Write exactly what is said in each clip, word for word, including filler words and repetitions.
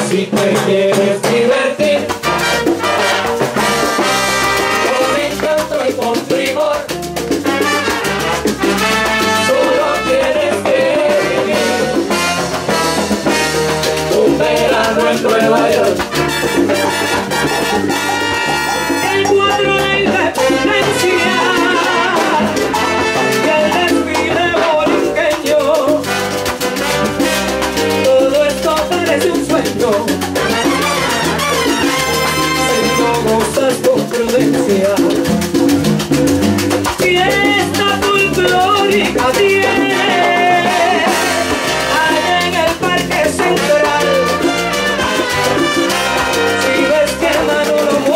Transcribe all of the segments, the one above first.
Si te quieres divertir con encanto y con primor, solo tienes que vivir un verano en Nueva York. El cuadro de independencia y el desfile borinqueño, todo esto parece un sueño si no gozas con prudencia. Fiesta folclórica tiene allá en el Parque Central. Si ves que Manolo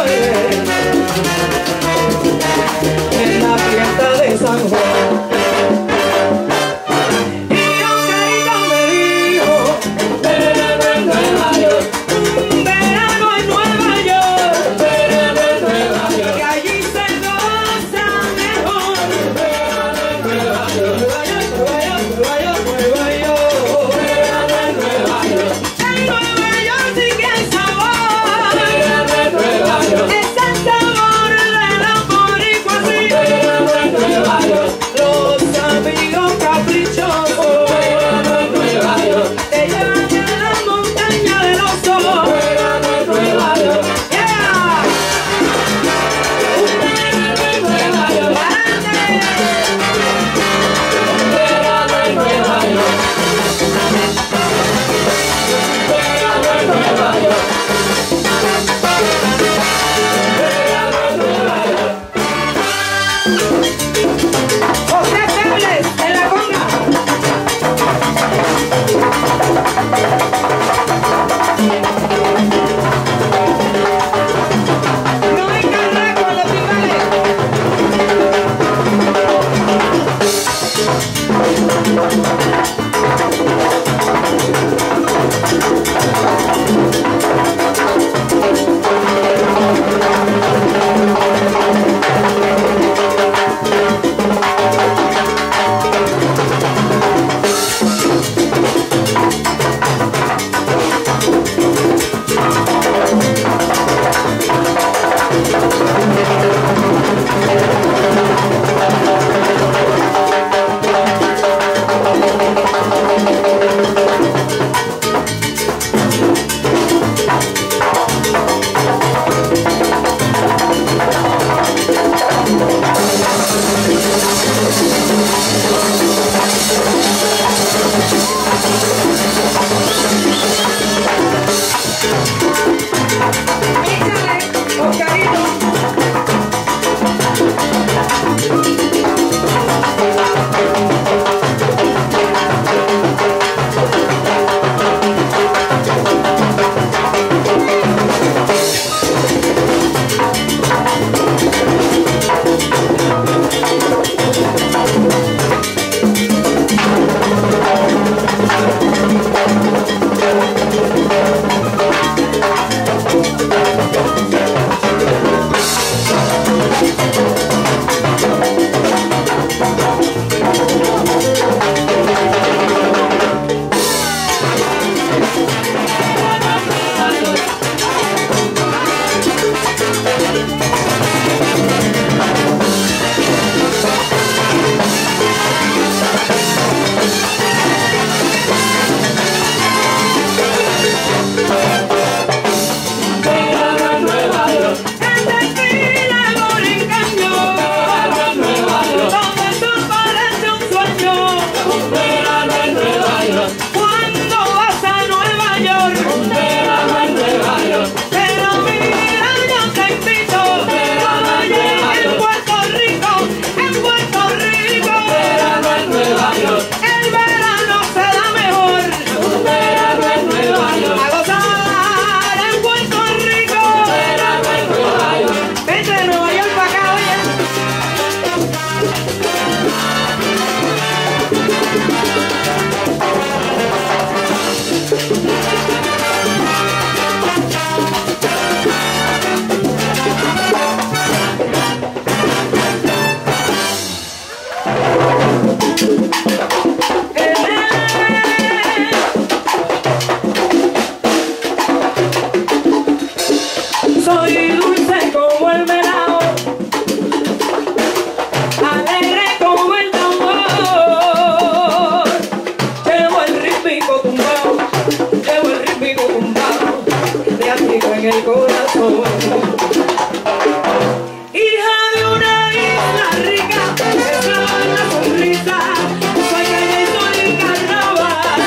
Adriático en el corazón. Hija de una isla rica, es la sonrisa, soy calle y soy carnaval.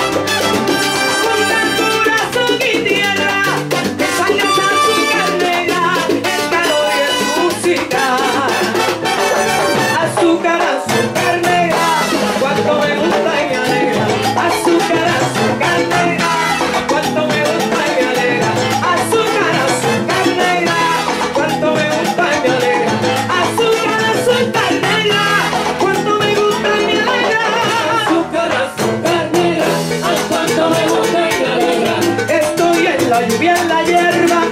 Con corazón y tierra, esa leche azúcar negra, el calor y es música. Azúcar, azúcar negra, cuánto me gusta y me alegra. Azúcar, azúcar negra, cuánto me gusta y me alegra. Azúcar, azúcar negra, cuánto me gusta y me alegra. Azúcar, azúcar negra, cuánto me gusta y me alegra. Azúcar, azúcar negra, ay, cuánto me gusta y me alegra. Estoy en la lluvia, en la hierba,